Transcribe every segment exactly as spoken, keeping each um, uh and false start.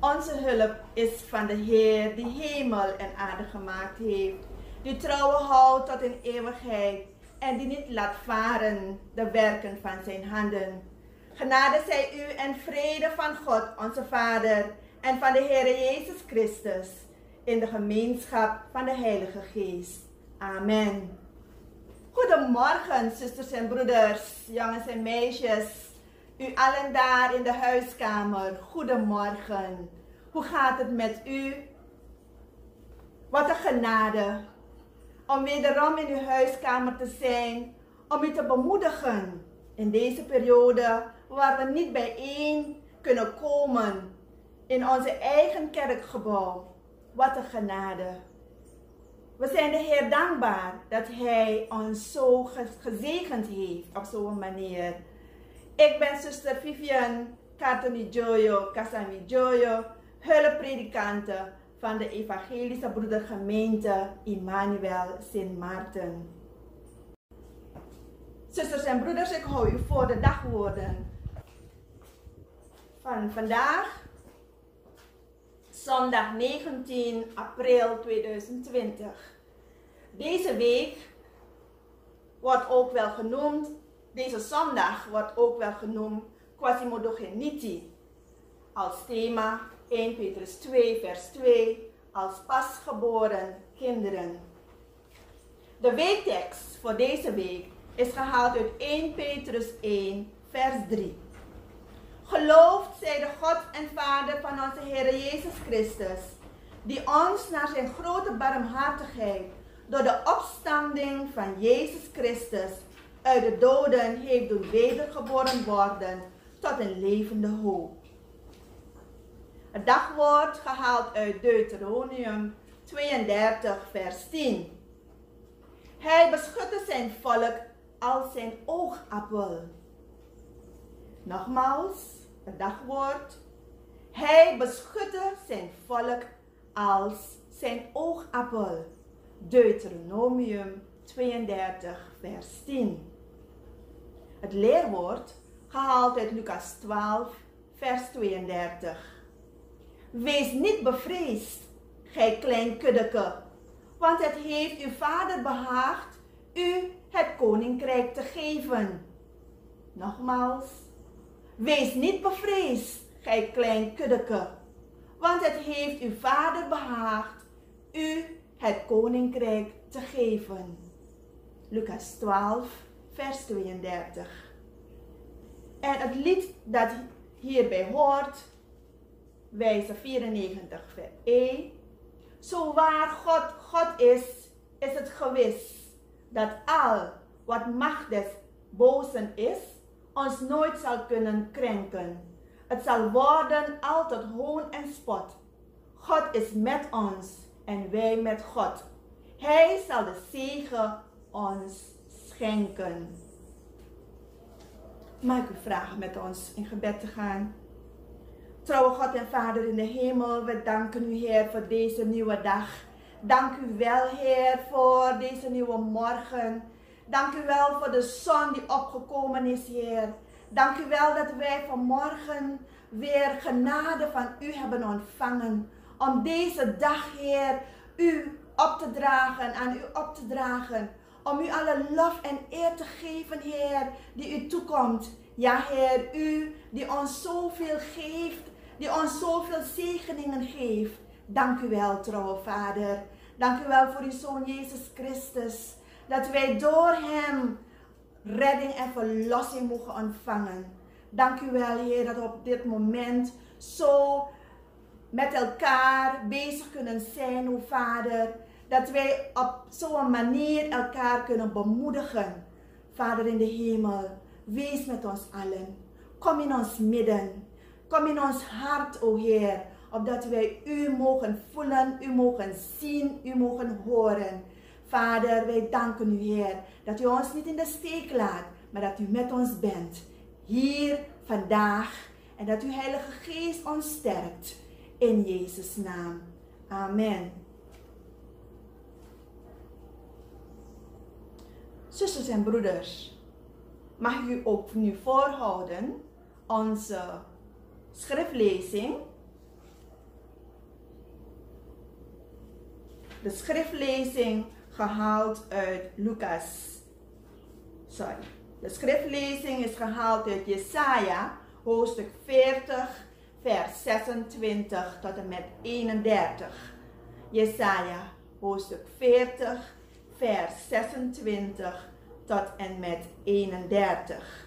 Onze hulp is van de Heer die hemel en aarde gemaakt heeft, die trouwe houdt tot in eeuwigheid en die niet laat varen de werken van zijn handen. Genade zij u en vrede van God onze Vader en van de Heer Jezus Christus in de gemeenschap van de Heilige Geest. Amen. Goedemorgen, zusters en broeders, jongens en meisjes. U allen daar in de huiskamer, goedemorgen. Hoe gaat het met u? Wat een genade om wederom in uw huiskamer te zijn, om u te bemoedigen in deze periode waar we niet bijeen kunnen komen in onze eigen kerkgebouw. Wat een genade. We zijn de Heer dankbaar dat Hij ons zo gezegend heeft op zo'n manier. Ik ben zuster Vivian Katonijoyo Kasamijoyo, hulppredikante van de Evangelische Broedergemeente Immanuel Sint Maarten. Zusters en broeders, ik hou u voor de dagwoorden van vandaag, zondag negentien april tweeduizend twintig. Deze week wordt ook wel genoemd, deze zondag wordt ook wel genoemd Quasimodogeniti. Als thema eerste Petrus twee vers twee, als pasgeboren kinderen. De weektekst voor deze week is gehaald uit eerste Petrus één vers drie. Geloofd zij de God en Vader van onze Heer Jezus Christus, die ons naar zijn grote barmhartigheid door de opstanding van Jezus Christus uit de doden heeft doen wedergeboren worden tot een levende hoop. Het dagwoord gehaald uit Deuteronomium tweeëndertig vers tien. Hij beschutte zijn volk als zijn oogappel. Nogmaals, het dagwoord. Hij beschutte zijn volk als zijn oogappel. Deuteronomium tweeëndertig vers tien. Het leerwoord gehaald uit Lucas twaalf vers tweeëndertig. Wees niet bevreesd, gij klein kuddeke, want het heeft uw Vader behaagd u het koninkrijk te geven. Nogmaals, wees niet bevreesd, gij klein kuddeke, want het heeft uw Vader behaagd u het koninkrijk te geven. Lucas twaalf vers tweeëndertig. En het lied dat hierbij hoort, wijze vierennegentig vers één. Zo waar God God is, is het gewis dat al wat macht des bozen is, ons nooit zal kunnen krenken. Het zal worden al tot hoon en spot. God is met ons en wij met God. Hij zal de zegen ons schenken. Mag ik u vragen met ons in gebed te gaan? Trouwe God en Vader in de hemel, we danken u, Heer, voor deze nieuwe dag. Dank u wel, Heer, voor deze nieuwe morgen. Dank u wel voor de zon die opgekomen is, Heer. Dank u wel dat wij vanmorgen weer genade van u hebben ontvangen. Om deze dag, Heer, u op te dragen, aan u op te dragen. Om u alle lof en eer te geven, Heer, die u toekomt. Ja, Heer, u die ons zoveel geeft, die ons zoveel zegeningen geeft. Dank u wel, trouwe Vader. Dank u wel voor uw Zoon Jezus Christus. Dat wij door hem redding en verlossing mogen ontvangen. Dank u wel, Heer, dat we op dit moment zo met elkaar bezig kunnen zijn, o Vader. Dat wij op zo'n manier elkaar kunnen bemoedigen. Vader in de hemel, wees met ons allen. Kom in ons midden. Kom in ons hart, o Heer. Opdat wij u mogen voelen, u mogen zien, u mogen horen. Vader, wij danken u, Heer, dat u ons niet in de steek laat, maar dat u met ons bent. Hier, vandaag. En dat uw Heilige Geest ons sterkt. In Jezus' naam. Amen. Zusters en broeders, mag ik u ook nu voorhouden onze schriftlezing de schriftlezing gehaald uit Lucas. Sorry. De schriftlezing is gehaald uit Jesaja, hoofdstuk veertig, vers zesentwintig tot en met eenendertig. Jesaja, hoofdstuk veertig, vers zesentwintig tot en met eenendertig.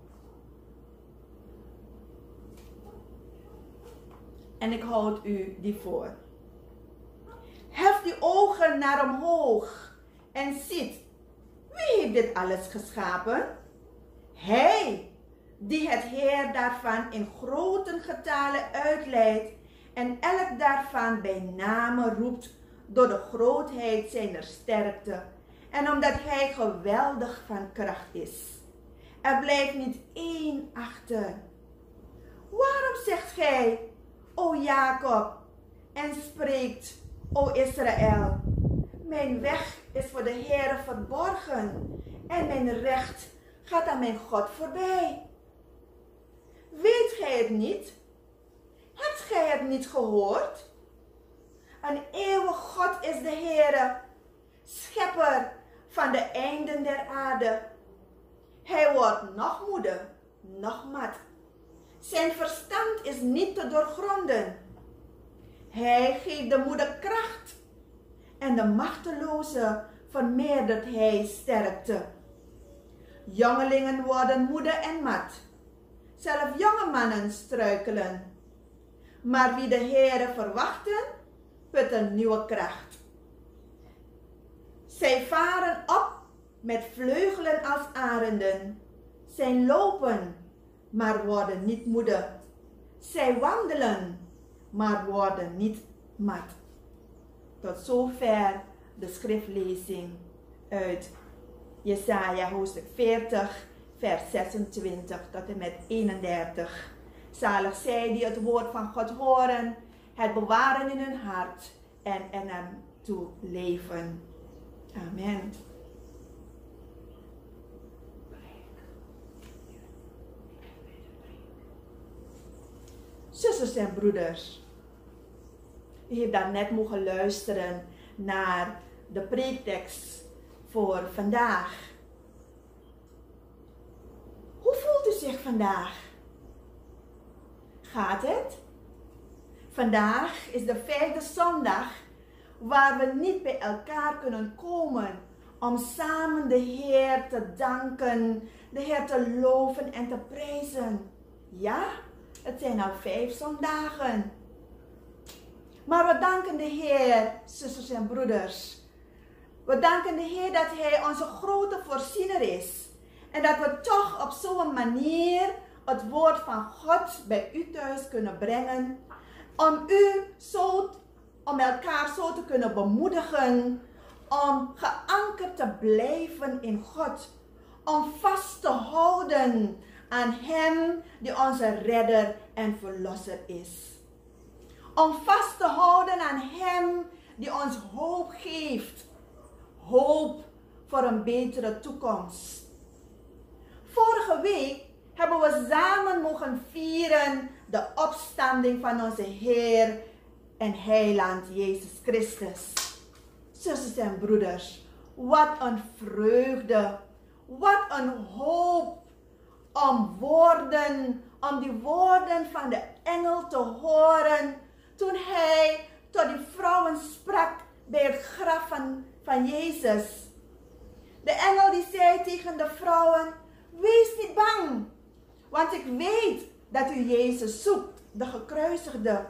En ik houd u die voor. Hef uw ogen naar omhoog en ziet, wie heeft dit alles geschapen? Hij, die het Heer daarvan in grote getalen uitleidt en elk daarvan bij name roept door de grootheid zijner sterkte en omdat hij geweldig van kracht is. Er blijft niet één achter. Waarom zegt gij, o Jacob, en spreekt, o Israël, mijn weg is voor de Heere verborgen en mijn recht gaat aan mijn God voorbij. Weet gij het niet? Hebt gij het niet gehoord? Een eeuwig God is de Heere, schepper van de einden der aarde. Hij wordt nog moede, nog mat. Zijn verstand is niet te doorgronden. Hij geeft de moede kracht en de machteloze vermeerdert hij sterkte. Jongelingen worden moede en mat. Zelf jonge mannen struikelen. Maar wie de Heere verwachten, put een nieuwe kracht. Zij varen op met vleugelen als arenden. Zij lopen, maar worden niet moede. Zij wandelen, maar worden niet mat. Tot zover de schriftlezing uit Jesaja hoofdstuk veertig, vers zesentwintig tot en met eenendertig. Zalig zij die het woord van God horen, het bewaren in hun hart en er naartoe leven. Amen. Zusters en broeders, u heeft daarnet mogen luisteren naar de preektekst voor vandaag. Hoe voelt u zich vandaag? Gaat het? Vandaag is de vijfde zondag waar we niet bij elkaar kunnen komen om samen de Heer te danken, de Heer te loven en te prijzen. Ja, het zijn al vijf zondagen. Maar we danken de Heer, zusters en broeders. We danken de Heer dat Hij onze grote voorziener is. En dat we toch op zo'n manier het woord van God bij u thuis kunnen brengen. Om u zo, om elkaar zo te kunnen bemoedigen. Om geankerd te blijven in God. Om vast te houden aan Hem die onze redder en verlosser is. Om vast te houden aan Hem die ons hoop geeft. Hoop voor een betere toekomst. Vorige week hebben we samen mogen vieren de opstanding van onze Heer en Heiland Jezus Christus. Zusters en broeders, wat een vreugde, wat een hoop om woorden, om die woorden van de engel te horen toen hij tot die vrouwen sprak bij het graf van, van Jezus. De engel die zei tegen de vrouwen, wees niet bang, want ik weet dat u Jezus zoekt, de gekruisigde.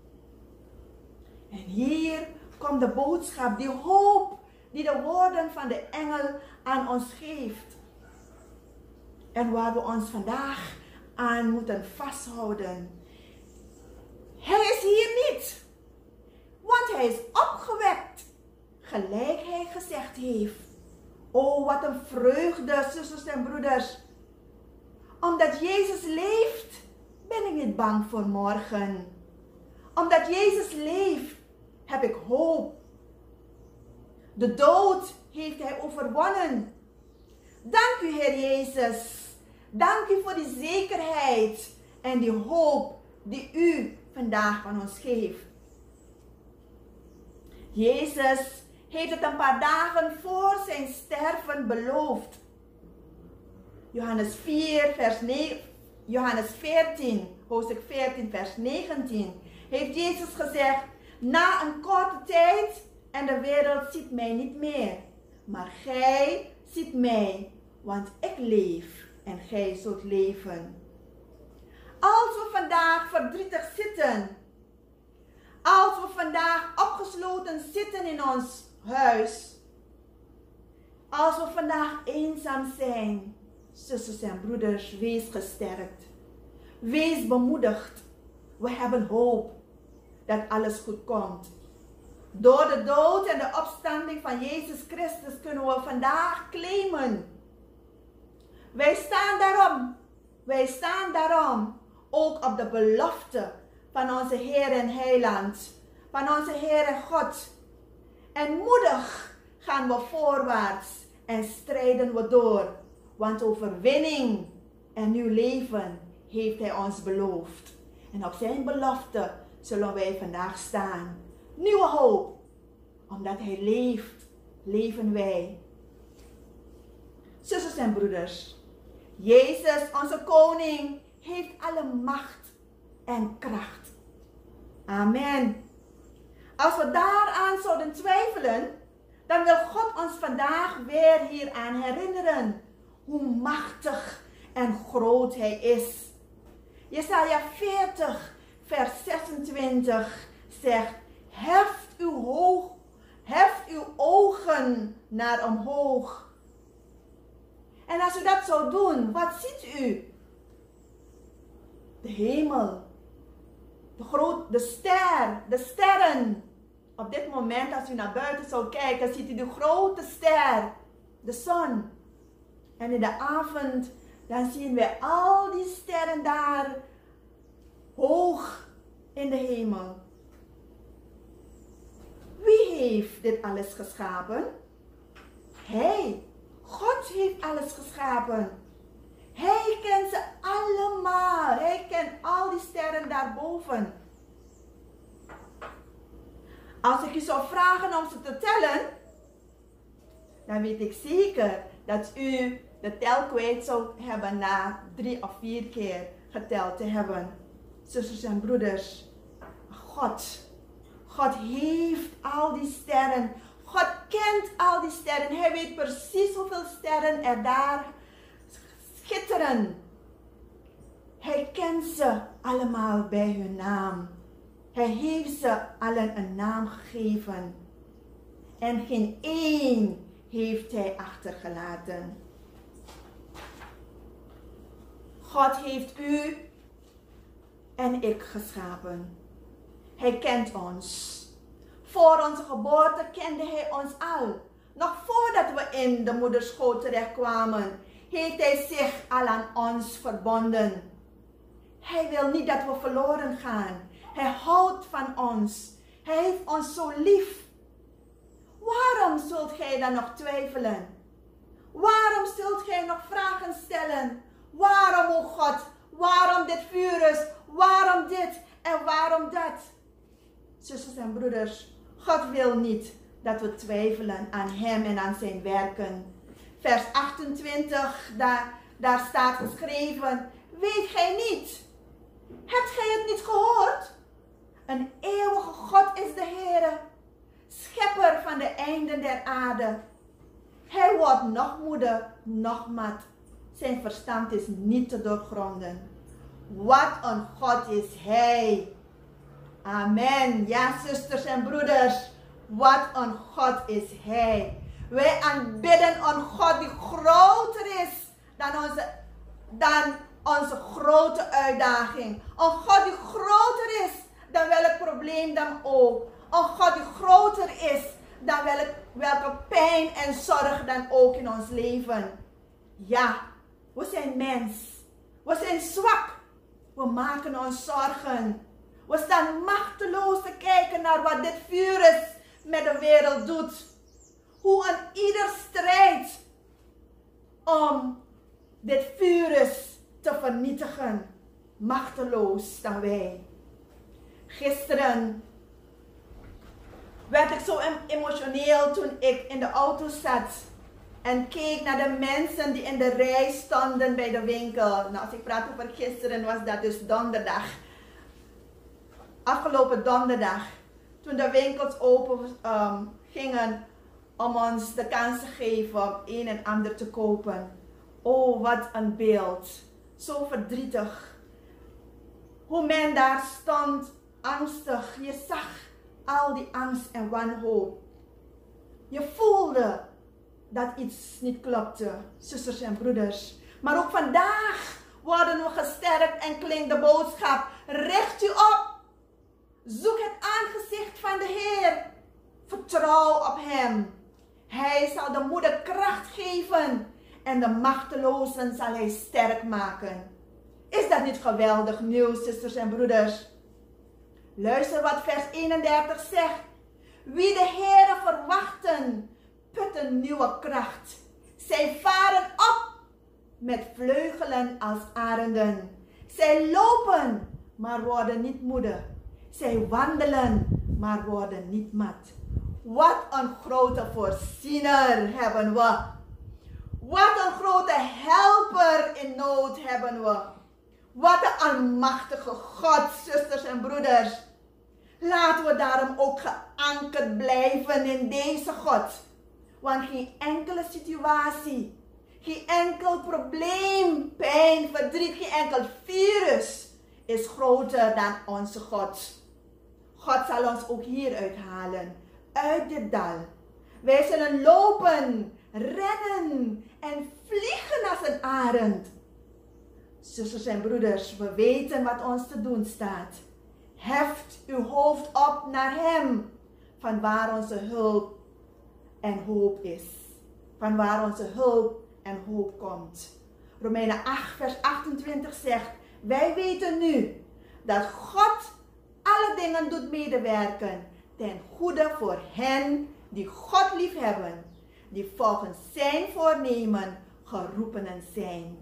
En hier komt de boodschap, die hoop die de woorden van de engel aan ons geeft. En waar we ons vandaag aan moeten vasthouden. Hij is hier niet, want hij is opgewekt, gelijk hij gezegd heeft. Oh, wat een vreugde, zusters en broeders. Omdat Jezus leeft, ben ik niet bang voor morgen. Omdat Jezus leeft, heb ik hoop. De dood heeft hij overwonnen. Dank u, Heer Jezus. Dank u voor die zekerheid en die hoop die u vandaag van ons geeft. Jezus heeft het een paar dagen voor zijn sterven beloofd. Johannes vier, vers negen, Johannes veertien, hoofdstuk veertien, vers negentien, heeft Jezus gezegd: na een korte tijd en de wereld ziet mij niet meer, maar gij ziet mij, want ik leef en gij zult leven. Als we vandaag verdrietig zitten, als we vandaag opgesloten zitten in ons huis, als we vandaag eenzaam zijn, zusters en broeders, wees gesterkt. Wees bemoedigd. We hebben hoop dat alles goed komt. Door de dood en de opstanding van Jezus Christus kunnen we vandaag claimen. Wij staan daarom, wij staan daarom ook op de belofte van onze Heer en Heiland, van onze Heer en God. En moedig gaan we voorwaarts en strijden we door, want overwinning en nieuw leven heeft Hij ons beloofd. En op zijn belofte zullen wij vandaag staan. Nieuwe hoop, omdat Hij leeft, leven wij. Zusters en broeders, Jezus, onze koning, heeft alle macht en kracht. Amen. Als we daaraan zouden twijfelen, dan wil God ons vandaag weer hieraan herinneren hoe machtig en groot Hij is. Jesaja veertig, vers zesentwintig zegt: heft uw, hoog, heft uw ogen naar omhoog. En als u dat zou doen, wat ziet u? De hemel, de, groot, de ster, de sterren. Op dit moment, als u naar buiten zou kijken, ziet u de grote ster, de zon. En in de avond, dan zien we al die sterren daar hoog in de hemel. Wie heeft dit alles geschapen? Hij. God heeft alles geschapen. Hij kent ze allemaal. Hij kent al die sterren daarboven. Als ik u zou vragen om ze te tellen, dan weet ik zeker dat u de tel kwijt zou hebben na drie of vier keer geteld te hebben. Zusters en broeders, God, God heeft al die sterren. God kent al die sterren. Hij weet precies hoeveel sterren er daar schitteren. Hij kent ze allemaal bij hun naam. Hij heeft ze allen een naam gegeven. En geen één heeft hij achtergelaten. God heeft u en ik geschapen. Hij kent ons. Voor onze geboorte kende Hij ons al. Nog voordat we in de moederschoot terechtkwamen, heeft Hij zich al aan ons verbonden. Hij wil niet dat we verloren gaan. Hij houdt van ons. Hij heeft ons zo lief. Waarom zult gij dan nog twijfelen? Waarom zult gij nog vragen stellen? Waarom, o God, waarom dit virus? Waarom dit en waarom dat? Zusters en broeders, God wil niet dat we twijfelen aan Hem en aan zijn werken. Vers achtentwintig, daar, daar staat geschreven: weet gij niet? Hebt gij het niet gehoord? Een eeuwige God is de Heere, schepper van de einden der aarde. Hij wordt nog moede, nog mat. Zijn verstand is niet te doorgronden. Wat een God is Hij. Amen. Ja, zusters en broeders. Wat een God is Hij. Wij aanbidden een God die groter is dan onze, dan onze grote uitdaging. Een God die groter is dan welk probleem dan ook. Een God die groter is dan welk, welke pijn en zorg dan ook in ons leven. Ja, we zijn mens. We zijn zwak. We maken ons zorgen. We staan machteloos te kijken naar wat dit virus met de wereld doet. Hoe een ieder strijdt om dit virus te vernietigen. Machteloos staan wij. Gisteren werd ik zo emotioneel toen ik in de auto zat en keek naar de mensen die in de rij stonden bij de winkel. Nou, als ik praat over gisteren, was dat dus donderdag. Afgelopen donderdag, toen de winkels open um, gingen om ons de kans te geven om een en ander te kopen. Oh, wat een beeld. Zo verdrietig. Hoe men daar stond, angstig. Je zag al die angst en wanhoop. Je voelde dat iets niet klopte, zusters en broeders. Maar ook vandaag worden we gesterkt en klinkt de boodschap: richt u op. Zoek het aangezicht van de Heer. Vertrouw op Hem. Hij zal de moeder kracht geven en de machtelozen zal Hij sterk maken. Is dat niet geweldig nieuws, zusters en broeders? Luister wat vers eenendertig zegt. Wie de Heere verwachten, putten nieuwe kracht. Zij varen op met vleugelen als arenden. Zij lopen, maar worden niet moede. Zij wandelen, maar worden niet mat. Wat een grote voorziener hebben we. Wat een grote helper in nood hebben we. Wat een almachtige God, zusters en broeders. Laten we daarom ook geankerd blijven in deze God. Want geen enkele situatie, geen enkel probleem, pijn, verdriet, geen enkel virus is groter dan onze God. God zal ons ook hieruit halen, uit dit dal. Wij zullen lopen, rennen en vliegen als een arend. Zusters en broeders, we weten wat ons te doen staat. Heft uw hoofd op naar Hem, van waar onze hulp en hoop is. Van waar onze hulp en hoop komt. Romeinen acht vers achtentwintig zegt, wij weten nu dat God alle dingen doet medewerken ten goede voor hen die God liefhebben, die volgens zijn voornemen geroepenen zijn.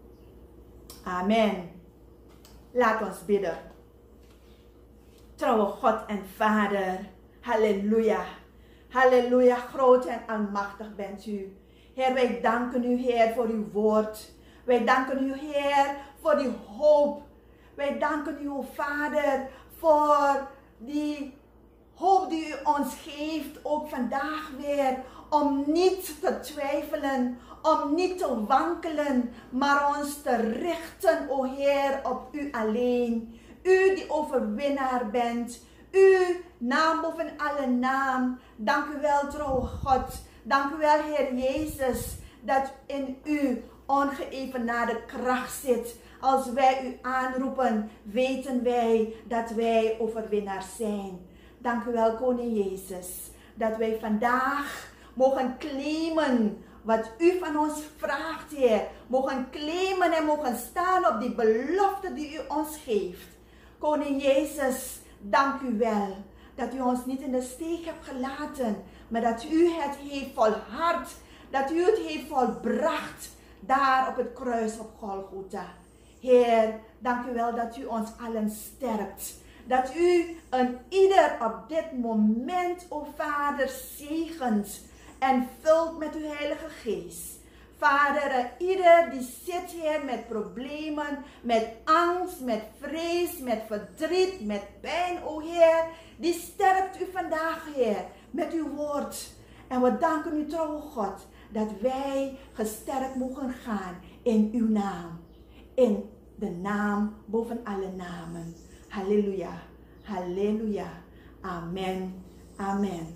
Amen. Laat ons bidden. Trouwe God en Vader, halleluja. Halleluja, groot en almachtig bent u. Heer, wij danken u, Heer, voor uw woord. Wij danken u, Heer, voor die hoop. Wij danken u, o Vader, voor die hoop die u ons geeft, ook vandaag weer, om niet te twijfelen, om niet te wankelen, maar ons te richten, o Heer, op u alleen. U die overwinnaar bent, u naam boven alle naam. Dank u wel, trouwe God. Dank u wel, Heer Jezus, dat in u ongeëvenaarde kracht zit. Als wij u aanroepen, weten wij dat wij overwinnaars zijn. Dank u wel, Koning Jezus, dat wij vandaag mogen claimen wat u van ons vraagt, Heer. Mogen claimen en mogen staan op die belofte die u ons geeft. Koning Jezus, dank u wel dat u ons niet in de steek hebt gelaten, maar dat u het heeft volhard, dat u het heeft volbracht daar op het kruis op Golgotha. Heer, dank u wel dat u ons allen sterkt. Dat u een ieder op dit moment, o Vader, zegent en vult met uw Heilige Geest. Vader, een ieder die zit hier met problemen, met angst, met vrees, met verdriet, met pijn, o Heer, die sterkt u vandaag, Heer, met uw woord. En we danken u, trouwe God, dat wij gesterkt mogen gaan in uw naam. In de naam boven alle namen. Halleluja, halleluja, amen, amen.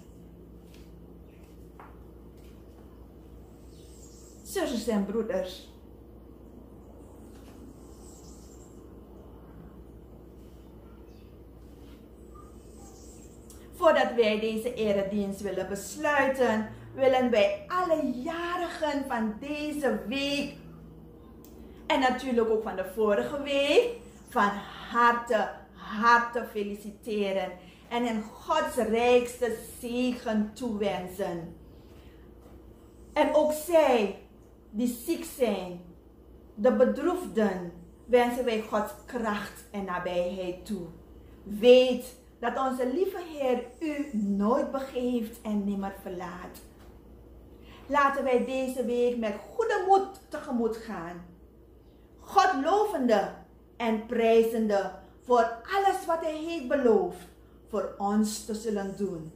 Zusters en broeders, voordat wij deze eredienst willen besluiten, willen wij alle jarigen van deze week en natuurlijk ook van de vorige week van harte, harte feliciteren en een Gods rijkste zegen toewensen. En ook zij die ziek zijn, de bedroefden, wensen wij Gods kracht en nabijheid toe. Weet dat onze lieve Heer u nooit begeeft en nimmer verlaat. Laten wij deze week met goede moed tegemoet gaan. God lovende en prijzende voor alles wat Hij heeft beloofd voor ons te zullen doen.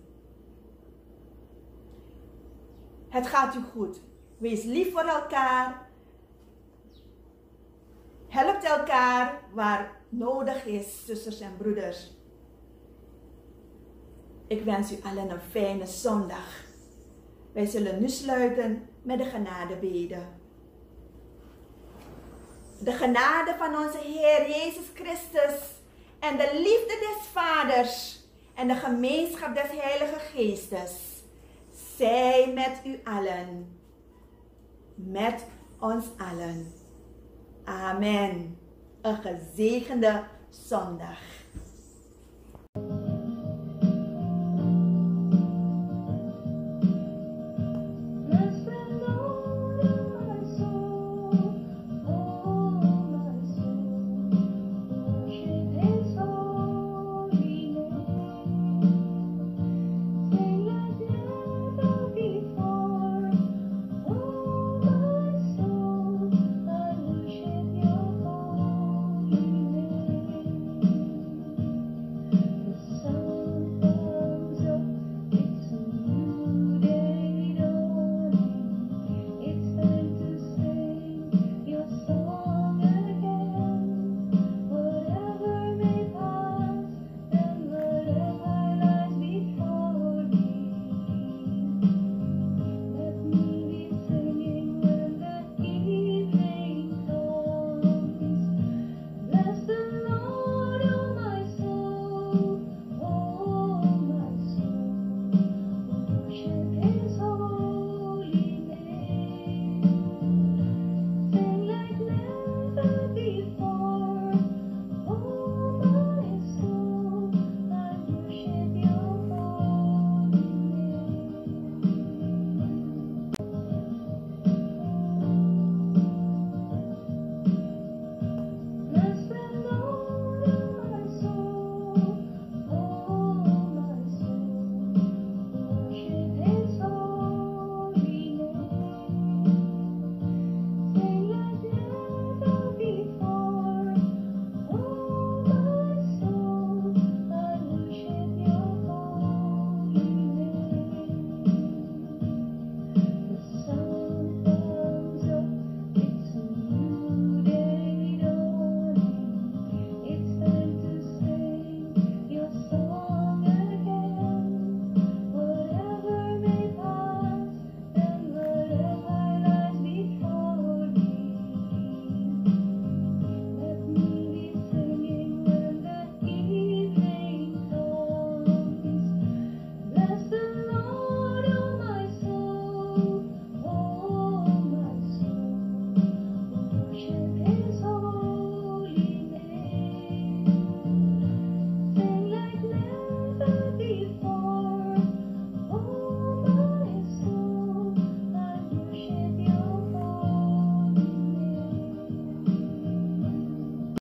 Het gaat u goed. Wees lief voor elkaar. Helpt elkaar waar nodig is, zusters en broeders. Ik wens u allen een fijne zondag. Wij zullen nu sluiten met de genadebede. De genade van onze Heer Jezus Christus en de liefde des Vaders en de gemeenschap des Heilige Geestes zij met u allen. Met ons allen. Amen. Een gezegende zondag.